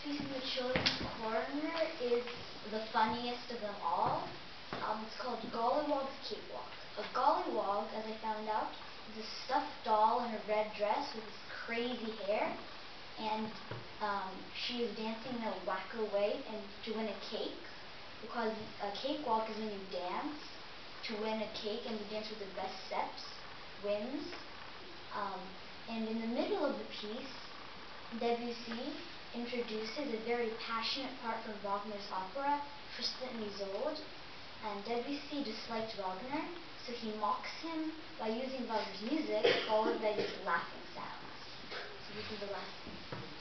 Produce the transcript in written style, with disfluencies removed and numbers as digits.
piece in the children's corner is the funniest of them all. It's called Golliwog's Cakewalk. A Golliwog, as I found out, is a stuffed doll in a red dress with this crazy hair, and she is dancing in a wacko way and to win a cake, because a cakewalk is when you dance to win a cake, and you dance with the best steps wins. And in the middle of the piece, Debussy introduces a very passionate part from Wagner's opera, Tristan and Isolde. And Debussy disliked Wagner, so he mocks him by using Wagner's music, followed by these laughing sounds. So this is the last scene.